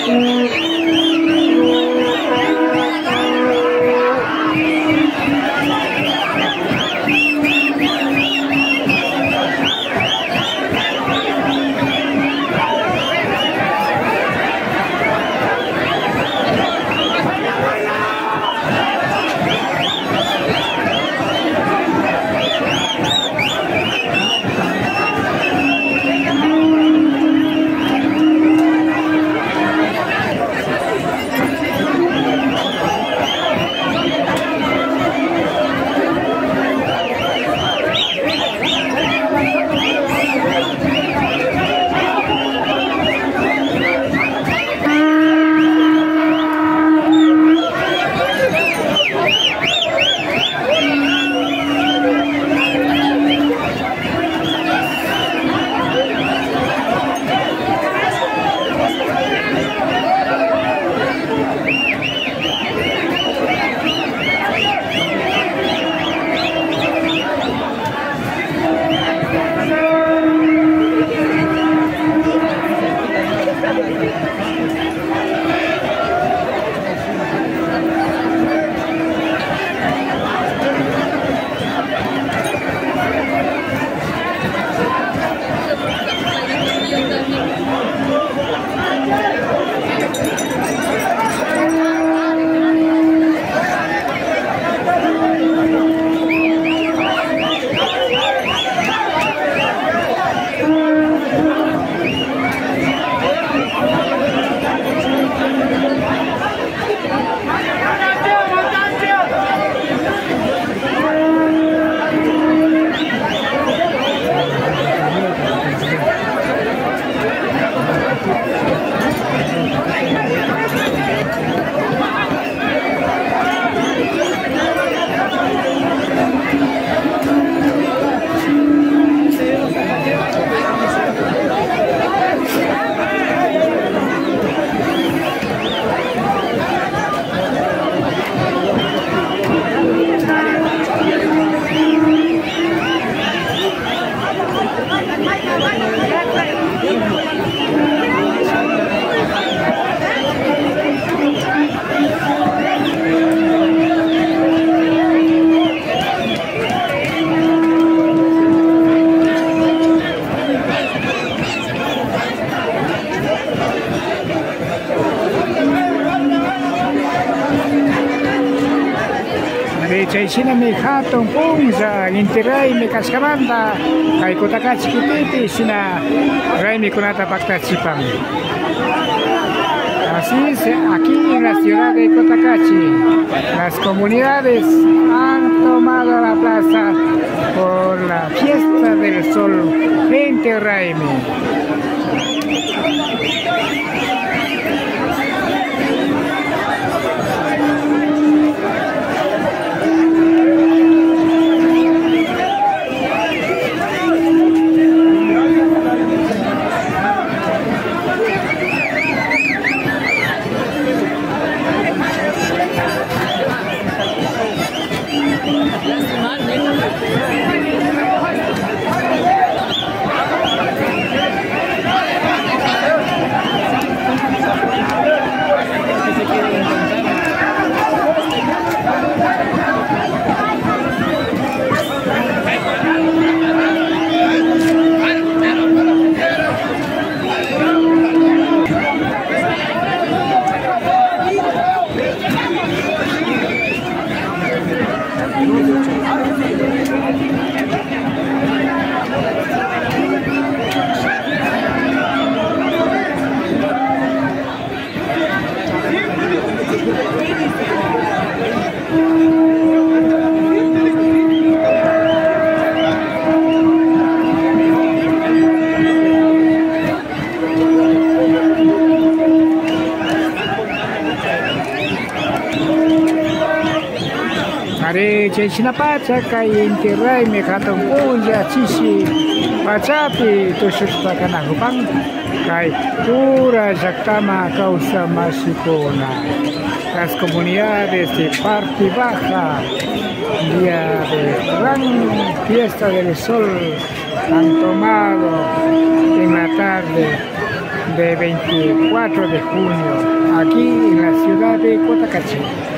Chaysina mi hatun punza intiray mi kaskamanta kay kutakachi kititi sina raymi kunata paktachipan. Así es, aquí en la ciudad de Cotacachi, las comunidades han tomado la plaza por la fiesta del sol Inti Raymi. Chaysina pacha kay Inti Raymi hatun punlla chishi pachapi tushushpakanakupan kay pura llaktama causa masikuna. Las comunidades de parte baja, día de gran fiesta del sol, han tomado en la tarde de 24 de junio, aquí en la ciudad de Cotacachi.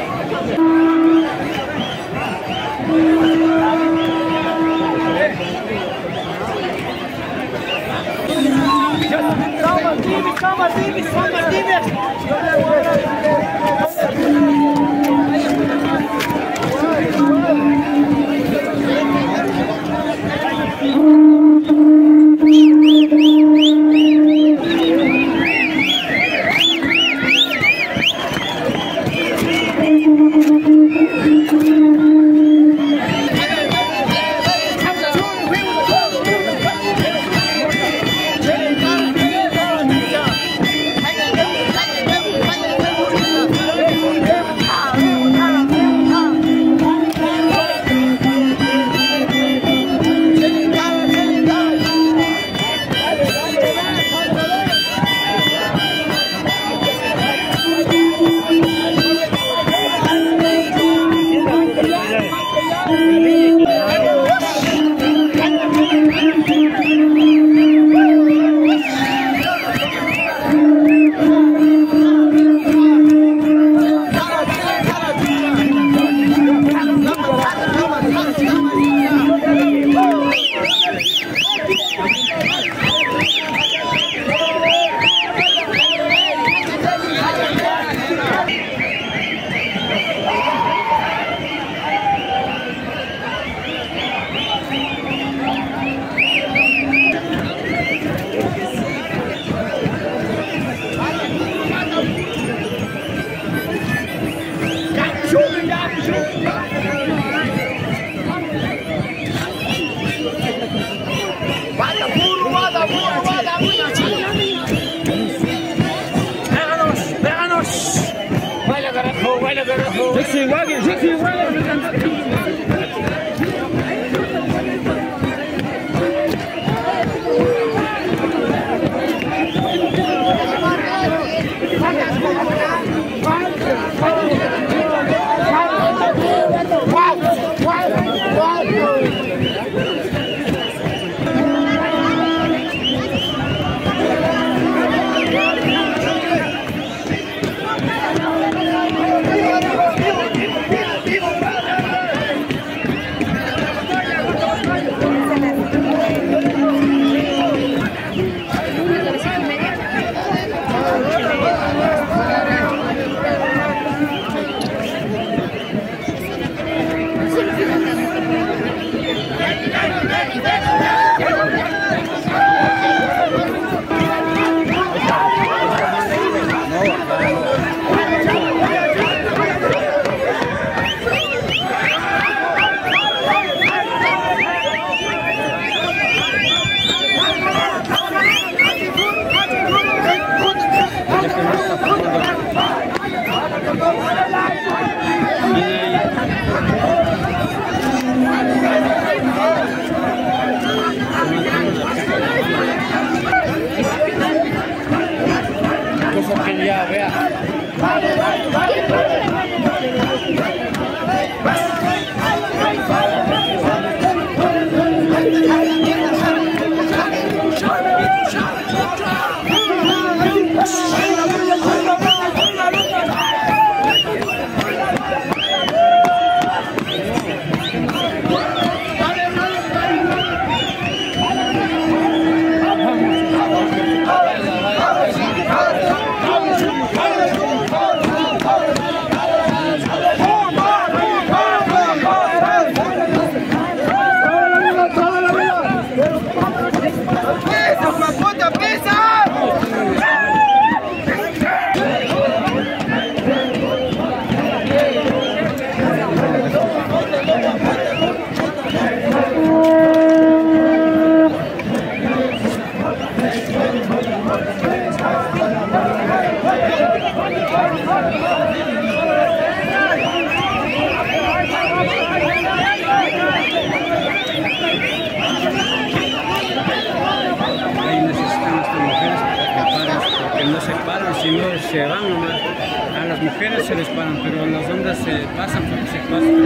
Si no se van nomás, a las mujeres se les paran, pero a los hombres se pasan porque se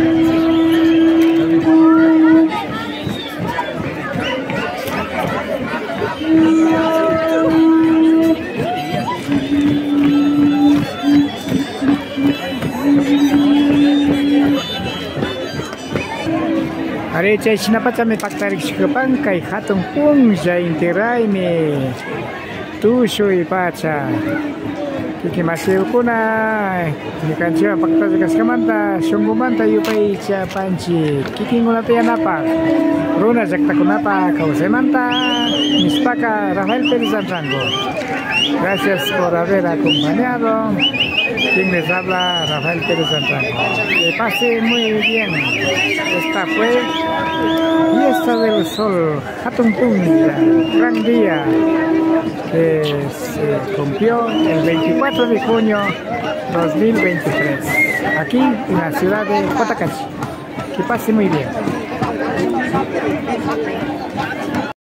pasan. Chay Chinapachame Pactarik Shikapanka y Hatun Punja Intiraime Tushu y Pacha Kiki Maseo Kuna Nikanchia Pactas Cascamanta Shungumanta Yupaicha Panchi Kiki Ngulate Napa Runa Jakta Kunapa Causemanta Mispaka Rafael Pérez Santango. Gracias por haber acompañado. Quien les habla, Rafael Pérez Santango. Que pase muy bien. Esta fue Fiesta del Sol, Hatun Punja, gran día que se cumplió el 24 de junio 2023, aquí en la ciudad de Cotacachi. Que pase muy bien.